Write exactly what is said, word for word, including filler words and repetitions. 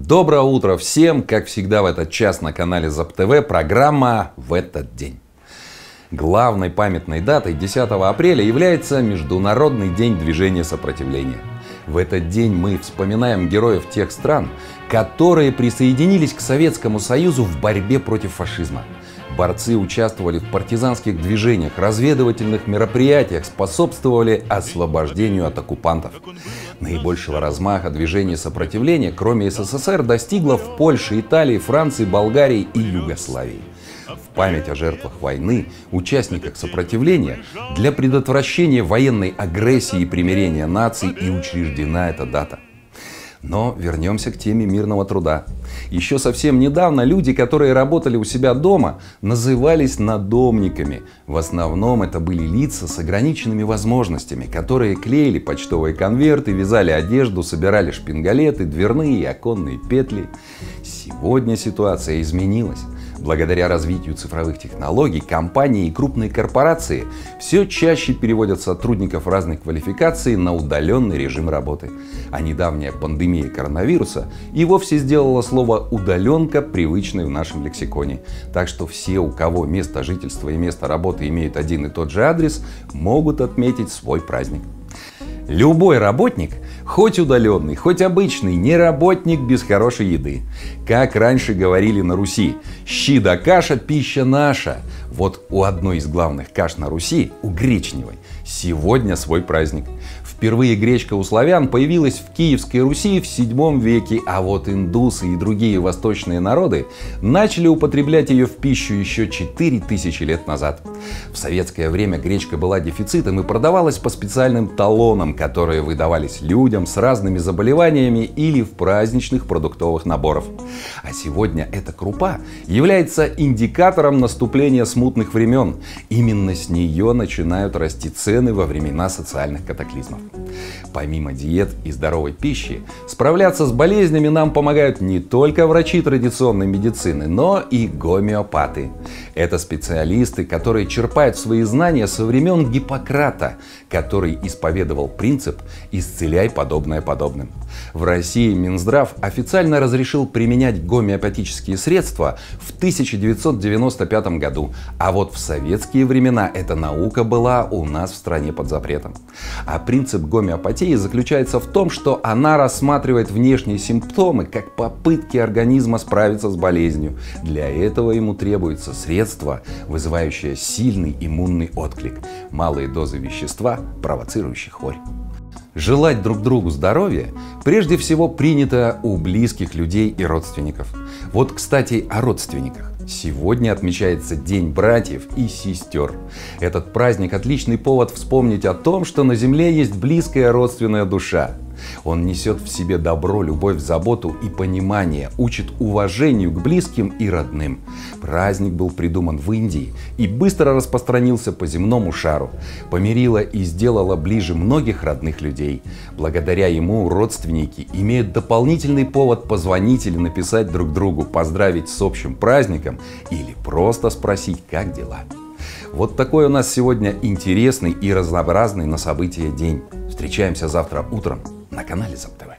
Доброе утро всем! Как всегда в этот час на канале ЗапТВ программа «В этот день». Главной памятной датой десятого апреля является Международный день движения сопротивления. В этот день мы вспоминаем героев тех стран, которые присоединились к Советскому Союзу в борьбе против фашизма. Борцы участвовали в партизанских движениях, разведывательных мероприятиях, способствовали освобождению от оккупантов. Наибольшего размаха движение сопротивления, кроме СССР, достигло в Польше, Италии, Франции, Болгарии и Югославии. В память о жертвах войны, участниках сопротивления, для предотвращения военной агрессии и примирения наций и учреждена эта дата. Но вернемся к теме мирного труда. Еще совсем недавно люди, которые работали у себя дома, назывались надомниками. В основном это были лица с ограниченными возможностями, которые клеили почтовые конверты, вязали одежду, собирали шпингалеты, дверные и оконные петли. Сегодня ситуация изменилась. Благодаря развитию цифровых технологий компании и крупные корпорации все чаще переводят сотрудников разных квалификаций на удаленный режим работы. А недавняя пандемия коронавируса и вовсе сделала слово «удаленка» привычной в нашем лексиконе. Так что все, у кого место жительства и место работы имеют один и тот же адрес, могут отметить свой праздник. Любой работник, хоть удаленный, хоть обычный, не работник без хорошей еды. Как раньше говорили на Руси: «Щи да каша, пища наша». Вот у одной из главных каш на Руси, у гречневой, сегодня свой праздник. Впервые гречка у славян появилась в Киевской Руси в седьмом веке, а вот индусы и другие восточные народы начали употреблять ее в пищу еще четыре тысячи лет назад. В советское время гречка была дефицитом и продавалась по специальным талонам, которые выдавались людям с разными заболеваниями или в праздничных продуктовых наборах. А сегодня эта крупа является индикатором наступления смутных времен. Именно с нее начинают расти цены во времена социальных катаклизмов. Помимо диет и здоровой пищи, справляться с болезнями нам помогают не только врачи традиционной медицины, но и гомеопаты. Это специалисты, которые черпают свои знания со времен Гиппократа, который исповедовал принцип «исцеляй подобное подобным». В России Минздрав официально разрешил применять гомеопатические средства в тысяча девятьсот девяносто пятом году, а вот в советские времена эта наука была у нас в стране под запретом. А принцип гомеопатии заключается в том, что она рассматривает внешние симптомы как попытки организма справиться с болезнью. Для этого ему требуется средство, вызывающее сильный иммунный отклик, малые дозы вещества, провоцирующие хворь. Желать друг другу здоровья прежде всего принято у близких людей и родственников. Вот, кстати, о родственниках. Сегодня отмечается День братьев и сестер. Этот праздник – отличный повод вспомнить о том, что на земле есть близкая родственная душа. Он несет в себе добро, любовь, заботу и понимание, учит уважению к близким и родным. Праздник был придуман в Индии и быстро распространился по земному шару. Помирило и сделало ближе многих родных людей. Благодаря ему родственники имеют дополнительный повод позвонить или написать друг другу, поздравить с общим праздником или просто спросить, как дела. Вот такой у нас сегодня интересный и разнообразный на события день. Встречаемся завтра утром на канале ЗапТВ.